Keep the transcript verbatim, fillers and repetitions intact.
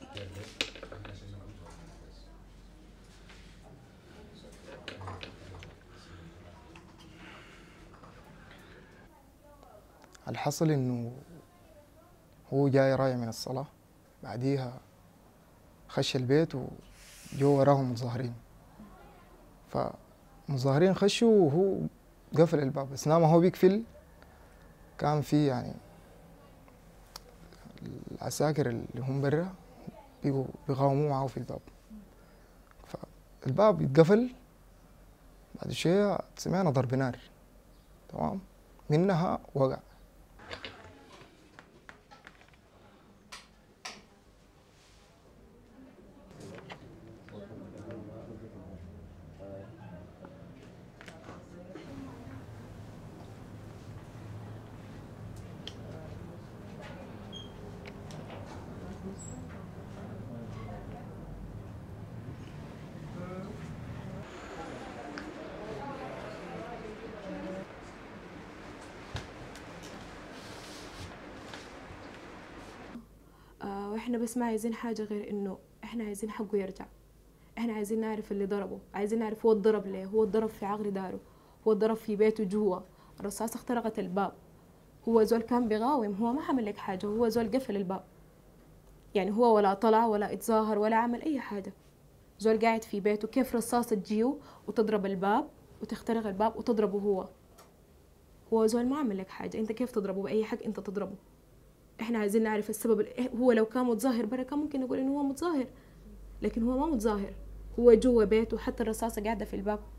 الحصل إنه هو جاي راجع من الصلاة، بعديها خش البيت وجو وراهم متظاهرين، فمظاهرين خشوا وهو قفل الباب. أثناء ما هو بيقفل كان في يعني العساكر اللي هم برا بيقوا بيقاوموا معه في الباب، فالباب يتقفل. بعد شوية سمعنا ضرب نار، تمام، منها وقع. واحنا بس ما عايزين حاجة غير انه احنا عايزين حقه يرجع. احنا عايزين نعرف اللي ضربه، عايزين نعرف هو اتضرب ليه، هو اتضرب في عقر داره، هو اتضرب في بيته جوا، الرصاصة اخترقت الباب، هو زول كان بيقاوم، هو ما عمل لك حاجة، هو زول قفل الباب. يعني هو ولا طلع ولا اتظاهر ولا عمل اي حاجة، زول قاعد في بيته. كيف رصاصة تجيو وتضرب الباب وتخترق الباب وتضربه هو؟ هو زول ما عمل لك حاجة، انت كيف تضربه؟ بأي حق انت تضربه؟ احنا عايزين نعرف السبب. هو لو كان متظاهر برا كان ممكن نقول انه هو متظاهر، لكن هو ما متظاهر، هو جوا بيته، حتى الرصاصة قاعدة في الباب.